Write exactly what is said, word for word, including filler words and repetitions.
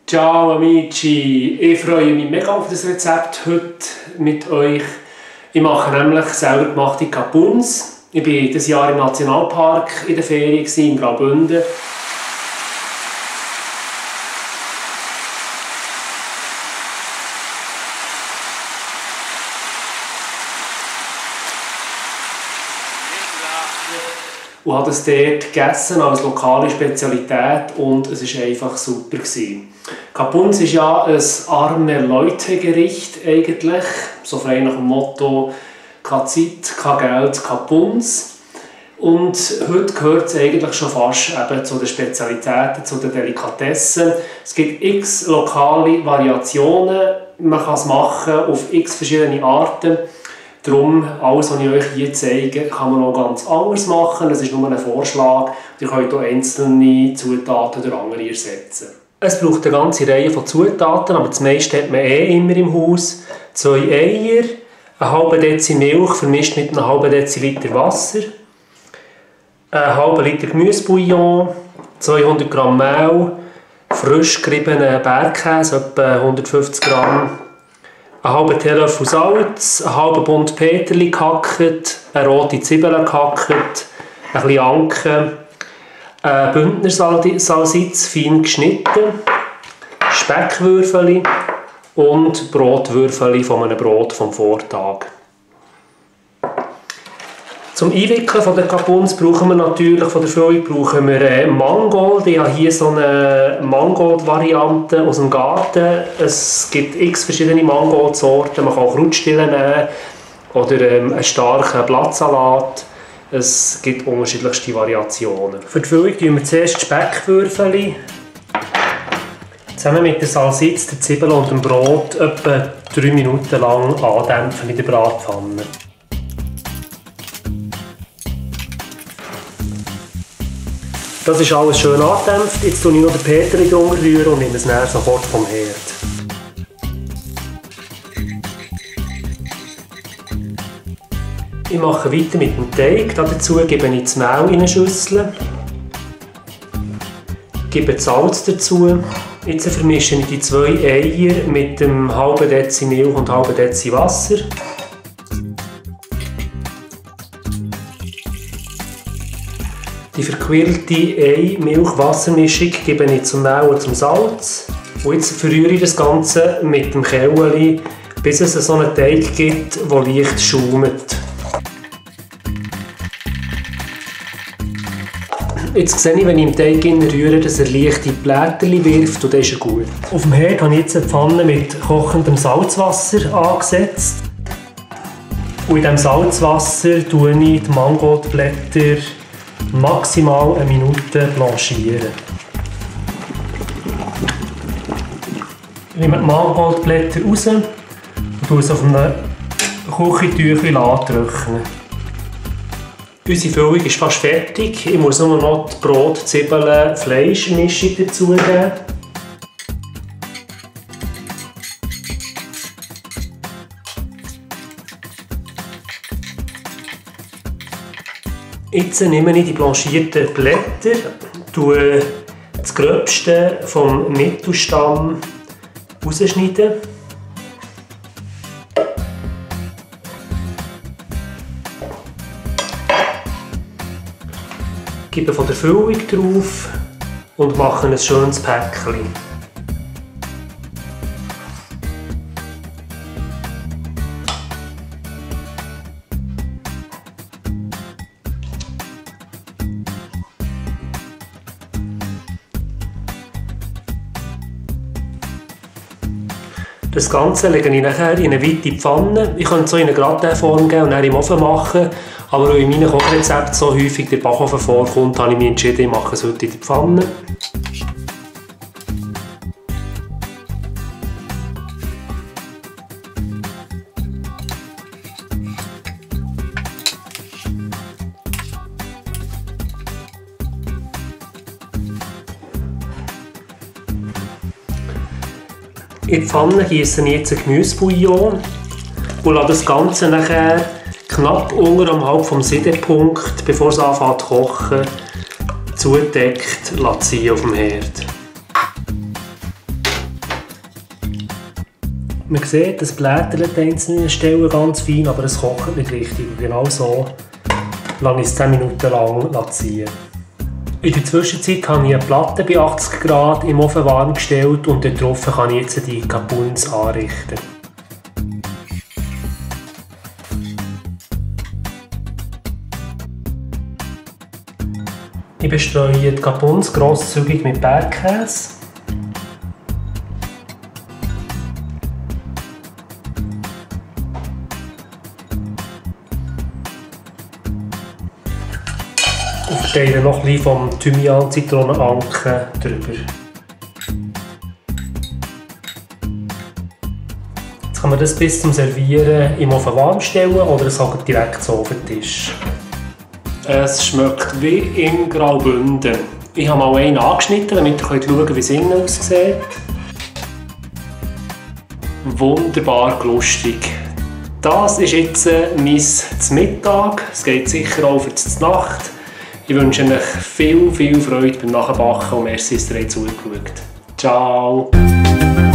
Ciao amici, ich freue mich mega auf das Rezept heute mit euch. Ich mache nämlich selber gemachte Capuns. Ich war dieses Jahr im Nationalpark in der Ferien in Graubünden. Und habe das dort gegessen als lokale Spezialität und es war einfach super. Capuns ist ja ein arme Leute-Gericht eigentlich, so frei nach dem Motto «Keine Zeit, kein Geld, Capuns». Und heute gehört es eigentlich schon fast eben zu den Spezialitäten, zu den Delikatessen. Es gibt x lokale Variationen, man kann es machen auf x verschiedene Arten. Darum, alles, was ich euch hier zeige, kann man auch ganz anders machen. Es ist nur ein Vorschlag. Ihr könnt auch einzelne Zutaten durch andere ersetzen. Es braucht eine ganze Reihe von Zutaten, aber das meiste hat man eh immer im Haus. Zwei Eier, eine halbe Dezi Milch vermischt mit einem halben Deziliter Wasser, einen halben Liter Gemüsebouillon, zweihundert Gramm Mehl, frisch geriebenen Bergkäse, etwa hundertfünfzig Gramm, einen halben Teelöffel Salz, einen halben Bund Peterli gehackt, eine rote Zwiebel gehackt, ein bisschen Anke, ein Bündnersalsitz fein geschnitten, Speckwürfel und Brotwürfel von einem Brot vom Vortag. Zum Einwickeln von der Capuns brauchen wir natürlich, von der Füllung brauchen wir Mangold. Ich habe hier so eine Mangold-Variante aus dem Garten. Es gibt x verschiedene Mangold-Sorten. Man kann auch Rutschtillen nehmen oder ähm, einen starken Blattsalat. Es gibt unterschiedlichste Variationen. Für die Füllung tun wir zuerst die Speckwürfel zusammen mit der Salsitz, der Zwiebel und dem Brot etwa drei Minuten lang andämpfen in der Bratpfanne. Das ist alles schön angedämpft. Jetzt rühre ich noch den Peterli drunter und nehme es dann sofort vom Herd. Ich mache weiter mit dem Teig. Dazu gebe ich das Mehl in eine Schüssel. Gebe das Salz dazu. Jetzt vermische ich die zwei Eier mit dem halben Dezi Milch und halben Dezi Wasser. Die verquirlte Ei-Milch-Wassermischung gebe ich zum Mehl und zum Salz. Und jetzt verrühre ich das Ganze mit dem Källi, bis es so einen Teig gibt, der leicht schaumt. Jetzt sehe ich, wenn ich im Teig rühre, dass er leichte Blätterchen wirft und dann ist er gut. Auf dem Herd habe ich jetzt eine Pfanne mit kochendem Salzwasser angesetzt. Und in diesem Salzwasser tue ich die Mangoldblätter maximal eine Minute blanchieren. Ich nehme die Mangoldblätter raus und tue es auf einem Küchentüchlein trocknen. Unsere Füllung ist fast fertig. Ich muss nur noch die Brot-, Zwiebeln-, Fleischmischung dazugeben. Jetzt nehme ich die blanchierten Blätter, tue das Gröbste vom Mittelstamm rausschneiden. Gebe von der Füllung drauf und mache ein schönes Päckchen. Das Ganze lege ich nachher in eine weite Pfanne. Ich könnte es so in eine Gratin-Form geben und dann im Ofen machen. Aber weil in meinen Kochrezepten so häufig der Backofen vorkommt, habe ich mich entschieden, ich mache es heute in der Pfanne. In die Pfanne gieße ich jetzt ein Gemüsebouillon und lasse das Ganze nachher knapp unterhalb vom Siedepunkt, bevor es anfängt zu kochen, zugedeckt ziehen auf dem Herd. Man sieht, es blättert an einzelnen Stellen ganz fein, aber es kocht nicht richtig. Und genau so lasse ich es zehn Minuten lang ziehen. In der Zwischenzeit habe ich eine Platte bei achtzig Grad im Ofen warm gestellt und darauf kann ich jetzt die Capuns anrichten. Ich bestreue die Capuns grosszügig mit Bergkäse. Und verteile noch ein bisschen vom Thymian-Zitronenanken drüber. Jetzt kann man das bis zum Servieren im Ofen warm stellen oder es auch direkt so auf den Tisch. Es schmeckt wie in Graubünden. Ich habe mal einen angeschnitten, damit ihr schauen könnt, wie es innen aussieht. Wunderbar lustig. Das ist jetzt mein Mittag. Es geht sicher auch für die Nacht. Ich wünsche euch viel, viel Freude beim Nachbacken und merci, dass ihr zugeschaut habt. Ciao!